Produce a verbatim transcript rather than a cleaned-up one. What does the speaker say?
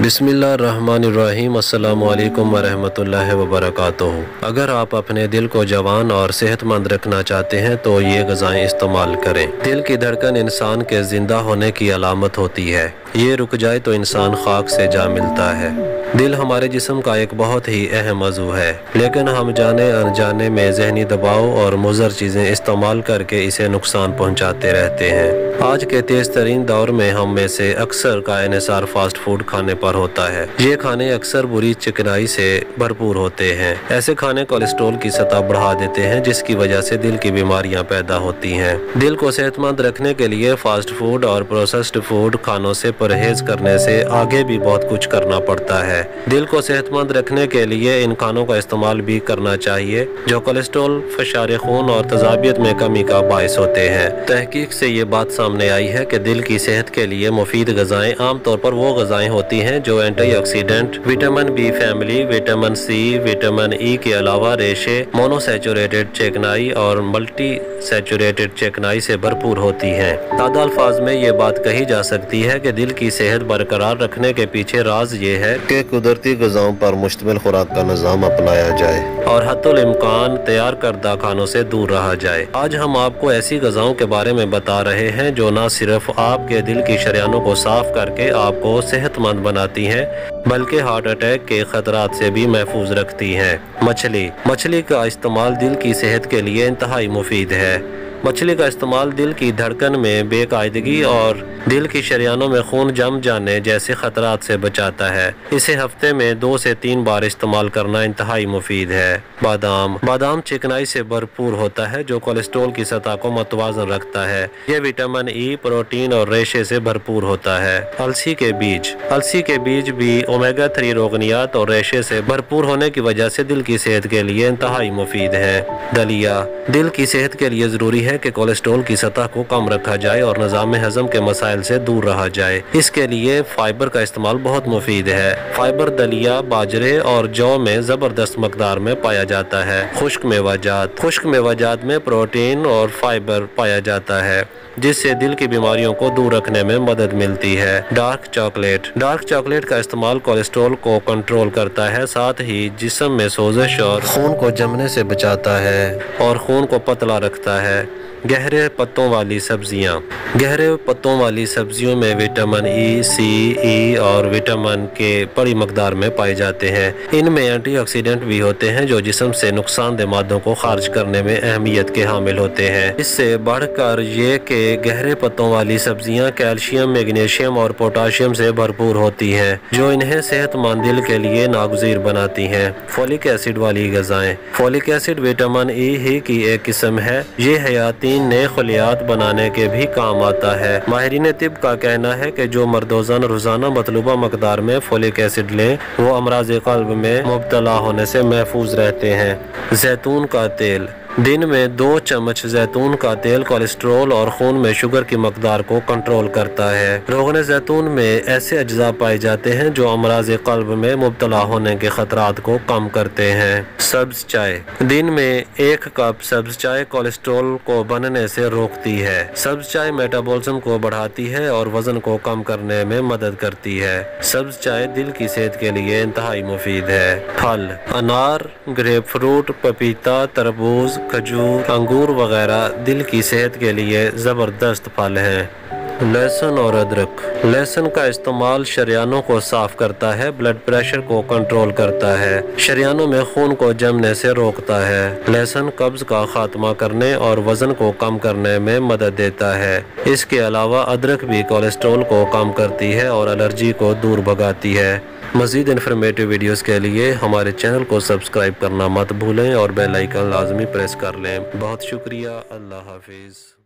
बिस्मिल्लाहिर्रहमानिर्रहीम। अस्सलामु अलैकुम वरहमतुल्लाहि वबरकातुहू। अगर आप अपने दिल को जवान और सेहतमंद रखना चाहते हैं तो ये ग़िज़ाएँ इस्तेमाल करें। दिल की धड़कन इंसान के ज़िंदा होने की अलामत होती है। ये रुक जाए तो इंसान खाक से जा मिलता है। दिल हमारे जिस्म का एक बहुत ही अहम अज़ू है, लेकिन हम जाने अनजाने में ज़हनी दबाव और मुज़र चीज़ें इस्तेमाल करके इसे नुकसान पहुंचाते रहते हैं। आज के तेज़ तरीन दौर में हम में से अक्सर का इन्हिसार फास्ट फूड खाने पर होता है। ये खाने अक्सर बुरी चिकनाई से भरपूर होते हैं। ऐसे खाने कोलेस्ट्रॉल की सतह बढ़ा देते हैं, जिसकी वजह से दिल की बीमारियां पैदा होती हैं। दिल को सेहतमंद रखने के लिए फास्ट फूड और प्रोसेस्ड फूड खानों से परहेज करने से आगे भी बहुत कुछ करना पड़ता है। दिल को सेहतमंद रखने के लिए इन खानों का इस्तेमाल भी करना चाहिए जो कोलेस्ट्रॉल, फशार खून और तजाबियत में कमी का बायस होते हैं। तहकीक से ये बात सामने आई है कि दिल की सेहत के लिए मुफीद ग़िज़ाएँ आमतौर पर वो ग़िज़ाएँ होती हैं जो antioxidant, vitamin B family, vitamin C, vitamin E के अलावा रेशे, मोनोसैचुरेटेड चिकनाई और मल्टी सैचुरेटेड चिकनाई से भरपूर होती हैं। सादा अल्फाज में ये बात कही जा सकती है कि दिल की सेहत बरकरार रखने के पीछे राज ये है कि कुदरती ग़िज़ाओं पर मुश्तमिल खुराक का निज़ाम अपनाया जाए और हत्तुल इम्कान तैयार करदा खानों से दूर रहा जाए। आज हम आपको ऐसी ग़िज़ाओं के बारे में बता रहे हैं जो न सिर्फ आपके दिल की शरियानों को साफ करके आपको सेहतमंद बनाती हैं, बल्कि हार्ट अटैक के खतरात से भी महफूज रखती हैं। मछली मछली का इस्तेमाल दिल की सेहत के लिए इंतहाई मुफीद है। मछली का इस्तेमाल दिल की धड़कन में बेकायदगी और दिल की शरियानों में खून जम जाने जैसे खतरात से बचाता है। इसे हफ्ते में दो से तीन बार इस्तेमाल करना इंतहाई मुफीद है। बादाम बादाम चिकनाई से भरपूर होता है जो कोलेस्ट्रॉल की सतह को मतवाजन रखता है। यह विटामिन ई, प्रोटीन और रेशे से भरपूर होता है। अलसी के बीज अलसी के बीज भी ओमेगा थ्री रोगनियात और रेशे से भरपूर होने की वजह से दिल की सेहत के लिए इंतहाई मुफीद है। दलिया दिल की सेहत के लिए ज़रूरी है कि कोलेस्ट्रॉल की सतह को कम रखा जाए और निज़ाम हज़म के मसाइल से दूर रहा जाए। इसके लिए फाइबर का इस्तेमाल बहुत मुफीद है। फाइबर दलिया, बाजरे और जौ में ज़बरदस्त मकदार में पाया जाता है। खुश्क मेवाजात खुश्क मेवाजात में प्रोटीन और फाइबर पाया जाता है, जिससे दिल की बीमारियों को दूर रखने में मदद मिलती है। डार्क चॉकलेट डार्क चॉकलेट का इस्तेमाल कोलेस्ट्रॉल को कंट्रोल करता है, साथ ही जिस्म में सोजिश और खून को जमने से बचाता है और खून को पतला रखता है। गहरे पत्तों वाली सब्जियां गहरे पत्तों वाली सब्जियों में विटामिन ई, सी, ई और विटामिन के बड़ी मकदार में पाए जाते हैं। इनमें एंटीऑक्सीडेंट भी होते हैं जो जिस्म से नुकसानदेह मादों को खारिज करने में अहमियत के हामिल होते हैं। इससे बढ़कर ये कि गहरे पत्तों वाली सब्जियां कैल्शियम, मैग्नीशियम और पोटाशियम से भरपूर होती हैं, जो इन्हें सेहतमंद दिल के लिए नागुज़ीर बनाती हैं। फोलिक एसिड वाली ग़िज़ाएँ फोलिक एसिड विटामिन ई ही की एक किस्म है। ये हयाती नए खलियात बनाने के भी काम आता है। माहिरीन तिब का कहना है कि जो मर्दोज़ान रोज़ाना मतलूबा मकदार में फोलिक एसिड लें वो अमराज़ क़ल्ब में मुब्तला होने से महफूज रहते हैं। जैतून का तेल दिन में दो चम्मच जैतून का तेल कोलेस्ट्रॉल और खून में शुगर की मकदार को कंट्रोल करता है। रोगन जैतून में ऐसे अज्जा पाए जाते हैं जो अमराज़ क़ल्ब में मुब्तला होने के खतरात को कम करते हैं। सब्ज़ चाय दिन में एक कप सब्ज़ चाय कोलेस्ट्रॉल को बनने से रोकती है। सब्ज़ चाय मेटाबॉलिज्म को बढ़ाती है और वज़न को कम करने में मदद करती है। सब्ज़ चाय दिल की सेहत के लिए इंतहाई मुफीद है। फल अनार, ग्रेप फ्रूट, पपीता, तरबूज, खजूर, अंगूर वगैरह दिल की सेहत के लिए ज़बरदस्त फल हैं। लहसुन और अदरक लहसुन का इस्तेमाल शरियानों को साफ करता है, ब्लड प्रेशर को कंट्रोल करता है, शरियानों में खून को जमने से रोकता है। लहसुन कब्ज़ का खात्मा करने और वज़न को कम करने में मदद देता है। इसके अलावा अदरक भी कोलेस्ट्रॉल को कम करती है और एलर्जी को दूर भगाती है। मज़ीद इन्फॉर्मेटिव वीडियोस के लिए हमारे चैनल को सब्सक्राइब करना मत भूलें और बेल आइकन लाजमी प्रेस कर लें। बहुत शुक्रिया। अल्लाह हाफिज़।